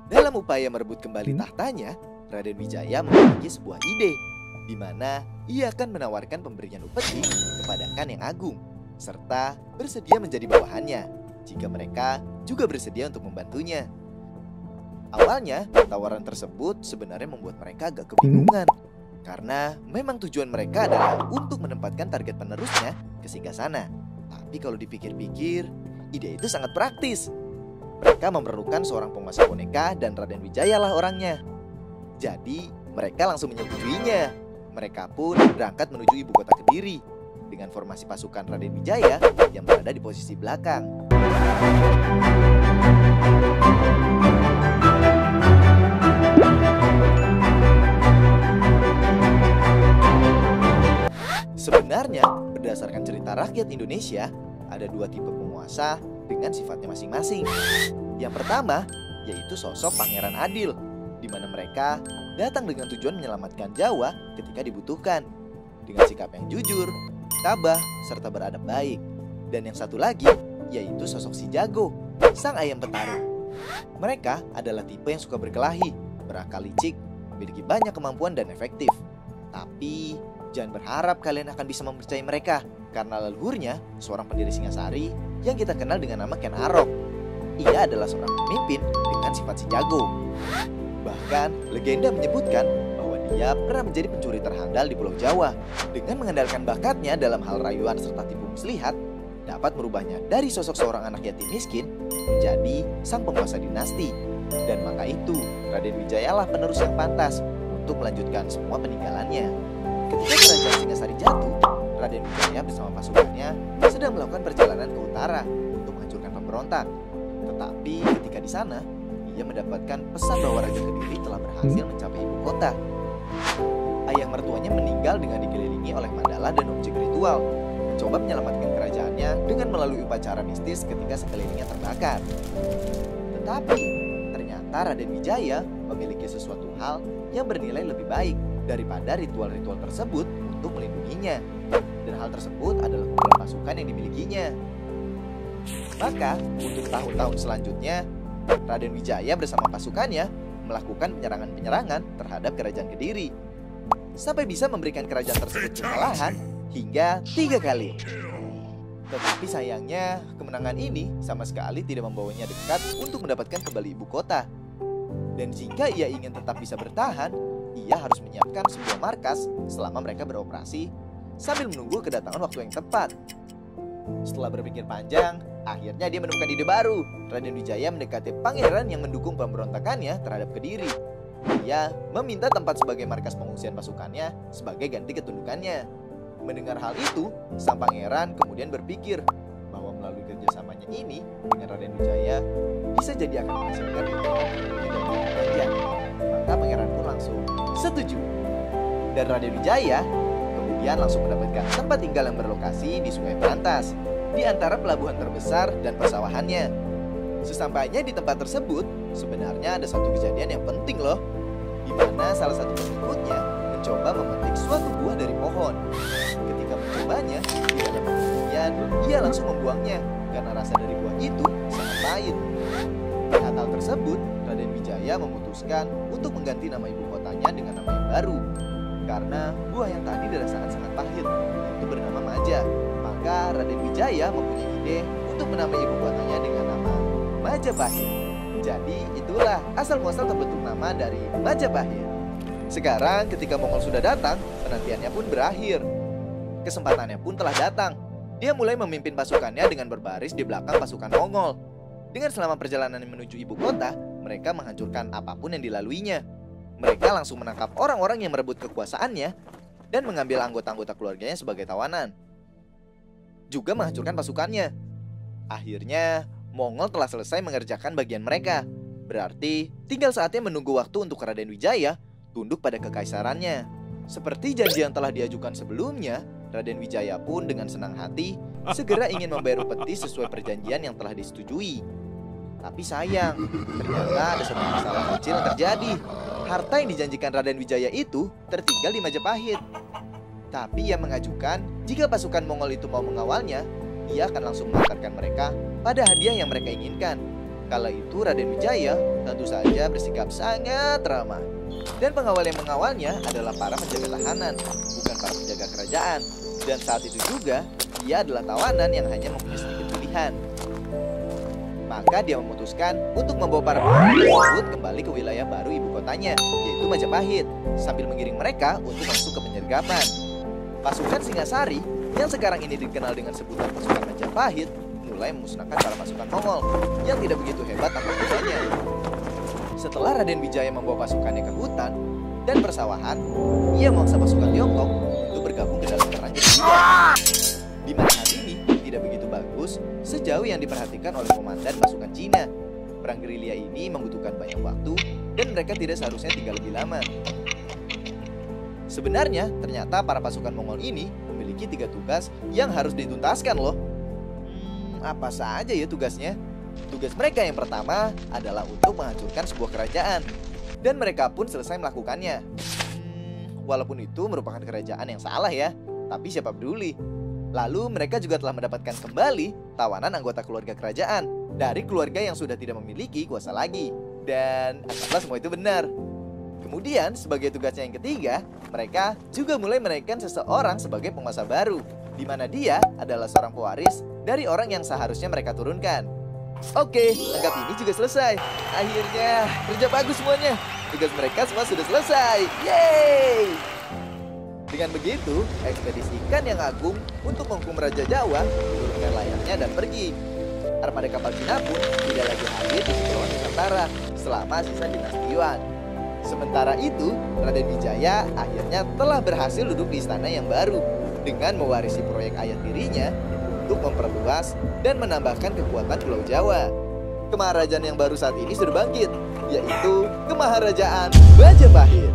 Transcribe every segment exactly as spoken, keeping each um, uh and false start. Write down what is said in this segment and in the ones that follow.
Dalam upaya merebut kembali tahtanya, Raden Wijaya memiliki sebuah ide, di mana ia akan menawarkan pemberian upeti kepada Khan yang Agung, serta bersedia menjadi bawahannya jika mereka juga bersedia untuk membantunya. Awalnya, tawaran tersebut sebenarnya membuat mereka agak kebingungan, karena memang tujuan mereka adalah untuk menempatkan target penerusnya ke singgasana. Tapi kalau dipikir-pikir, ide itu sangat praktis. Mereka memerlukan seorang penguasa boneka dan Raden Wijaya lah orangnya. Jadi mereka langsung menyetujuinya. Mereka pun berangkat menuju ibu kota Kediri dengan formasi pasukan Raden Wijaya yang berada di posisi belakang. Sebenarnya, berdasarkan cerita rakyat Indonesia, ada dua tipe penguasa dengan sifatnya masing-masing. Yang pertama, yaitu sosok Pangeran Adil, di mana mereka datang dengan tujuan menyelamatkan Jawa ketika dibutuhkan, dengan sikap yang jujur, tabah, serta beradab baik. Dan yang satu lagi, yaitu sosok si Jago, sang ayam petarung. Mereka adalah tipe yang suka berkelahi, berakal licik, memiliki banyak kemampuan dan efektif. Tapi jangan berharap kalian akan bisa mempercayai mereka, karena leluhurnya seorang pendiri Singasari yang kita kenal dengan nama Ken Arok. Ia adalah seorang pemimpin dengan sifat si Jago. Bahkan legenda menyebutkan bahwa dia pernah menjadi pencuri terhandal di Pulau Jawa. Dengan mengandalkan bakatnya dalam hal rayuan serta tipu muslihat, dapat merubahnya dari sosok seorang anak yatim miskin menjadi sang penguasa dinasti. Dan maka itu, Raden Wijaya lah penerus yang pantas untuk melanjutkan semua peninggalannya. Ketika kerajaan Singasari jatuh, Raden Wijaya bersama pasukannya sedang melakukan perjalanan ke utara untuk menghancurkan pemberontak. Tetapi ketika di sana, ia mendapatkan pesan bahwa Raja Kediri telah berhasil mencapai ibu kota. Ayah mertuanya meninggal dengan dikelilingi oleh mandala dan objek ritual, mencoba menyelamatkan kerajaannya dengan melalui upacara mistis ketika sekelilingnya terbakar. Tetapi ternyata Raden Wijaya memiliki sesuatu hal yang bernilai lebih baik daripada ritual-ritual tersebut untuk melindunginya. Dan hal tersebut adalah kumpulan pasukan yang dimilikinya. Maka untuk tahun-tahun selanjutnya, Raden Wijaya bersama pasukannya melakukan penyerangan-penyerangan terhadap kerajaan Kediri, sampai bisa memberikan kerajaan tersebut kekalahan hingga tiga kali. Tetapi sayangnya, kemenangan ini sama sekali tidak membawanya dekat untuk mendapatkan kembali ibu kota. Dan jika ia ingin tetap bisa bertahan, ia harus menyiapkan sebuah markas selama mereka beroperasi sambil menunggu kedatangan waktu yang tepat. Setelah berpikir panjang, akhirnya dia menemukan ide baru. Raden Wijaya mendekati pangeran yang mendukung pemberontakannya terhadap Kediri. Ia meminta tempat sebagai markas pengungsian pasukannya sebagai ganti ketundukannya. Mendengar hal itu, sang pangeran kemudian berpikir bahwa melalui kerjasamanya ini dengan Raden Wijaya bisa jadi akan menghasilkan raja. Maka pangeran pun langsung setuju. Dan Raden Wijaya kemudian langsung mendapatkan tempat tinggal yang berlokasi di Sungai Berantas, di antara pelabuhan terbesar dan persawahannya. Sesampainya di tempat tersebut, sebenarnya ada satu kejadian yang penting loh, di mana salah satu pengikutnya mencoba memetik suatu buah dari pohon. Ketika mencobanya, tidak dapat kemudian ia langsung membuangnya karena rasa dari buah itu sangat pahit. Melihat hal tersebut, Raden Wijaya memutuskan untuk mengganti nama ibu kotanya dengan nama yang baru, karena buah yang tadi dirasakan sangat pahit, yaitu bernama Maja. Maka Raden Wijaya mempunyai ide untuk menamai ibu kotanya dengan nama Majapahit. Jadi itulah asal muasal terbentuk nama dari Majapahit. Sekarang ketika Mongol sudah datang, penantiannya pun berakhir. Kesempatannya pun telah datang. Dia mulai memimpin pasukannya dengan berbaris di belakang pasukan Mongol. Dengan selama perjalanan menuju ibu kota, mereka menghancurkan apapun yang dilaluinya. Mereka langsung menangkap orang-orang yang merebut kekuasaannya dan mengambil anggota-anggota keluarganya sebagai tawanan, juga menghancurkan pasukannya. Akhirnya, Mongol telah selesai mengerjakan bagian mereka. Berarti tinggal saatnya menunggu waktu untuk Raden Wijaya tunduk pada kekaisarannya. Seperti janji yang telah diajukan sebelumnya, Raden Wijaya pun dengan senang hati segera ingin membayar upeti sesuai perjanjian yang telah disetujui. Tapi sayang, ternyata ada satu masalah kecil yang terjadi. Harta yang dijanjikan Raden Wijaya itu tertinggal di Majapahit. Tapi ia mengajukan jika pasukan Mongol itu mau mengawalnya, ia akan langsung mengantarkan mereka pada hadiah yang mereka inginkan. Kala itu Raden Wijaya tentu saja bersikap sangat ramah. Dan pengawal yang mengawalnya adalah para penjaga tahanan, bukan para penjaga kerajaan. Dan saat itu juga, dia adalah tawanan yang hanya mempunyai sedikit pilihan. Maka dia memutuskan untuk membawa para pengawal tersebut kembali ke wilayah baru ibu kotanya, yaitu Majapahit, sambil mengiring mereka untuk masuk ke penyergapan. Pasukan Singasari, yang sekarang ini dikenal dengan sebutan pasukan Majapahit, mulai memusnahkan para pasukan Mongol yang tidak begitu hebat tanpa kudanya. Setelah Raden Wijaya membawa pasukannya ke hutan dan persawahan, ia memaksa pasukan Tiongkok untuk bergabung ke dalam perang gerilya. Di mana hal ini tidak begitu bagus sejauh yang diperhatikan oleh komandan pasukan Cina. Perang gerilya ini membutuhkan banyak waktu dan mereka tidak seharusnya tinggal lebih lama. Sebenarnya, ternyata para pasukan Mongol ini memiliki tiga tugas yang harus dituntaskan loh. Hmm, apa saja ya tugasnya? Tugas mereka yang pertama adalah untuk menghancurkan sebuah kerajaan. Dan mereka pun selesai melakukannya. Hmm, walaupun itu merupakan kerajaan yang salah ya, tapi siapa peduli. Lalu mereka juga telah mendapatkan kembali tawanan anggota keluarga kerajaan dari keluarga yang sudah tidak memiliki kuasa lagi. Dan anggaplah semua itu benar. Kemudian sebagai tugasnya yang ketiga, mereka juga mulai menaikkan seseorang sebagai penguasa baru, di mana dia adalah seorang pewaris dari orang yang seharusnya mereka turunkan. Oke, anggap ini juga selesai. Akhirnya, kerja bagus semuanya. Tugas mereka semua sudah selesai. Yeay! Dengan begitu, ekspedisi ikan yang agung untuk menghukum Raja Jawa menurunkan layarnya dan pergi. Armada kapal Cina pun tidak lagi hadir di Kepulauan Nusantara selama sisa dinasti Yuan. Sementara itu, Raden Wijaya akhirnya telah berhasil duduk di istana yang baru dengan mewarisi proyek ayah tirinya untuk memperluas dan menambahkan kekuatan Pulau Jawa. Kemaharajaan yang baru saat ini sudah bangkit, yaitu Kemaharajaan Majapahit.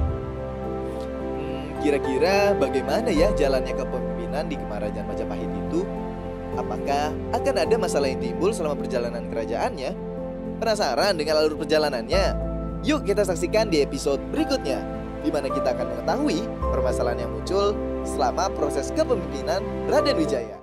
Hmm, kira-kira bagaimana ya jalannya kepemimpinan di Kemaharajaan Majapahit itu? Apakah akan ada masalah yang timbul selama perjalanan kerajaannya? Penasaran dengan alur perjalanannya? Yuk kita saksikan di episode berikutnya, di mana kita akan mengetahui permasalahan yang muncul selama proses kepemimpinan Raden Wijaya.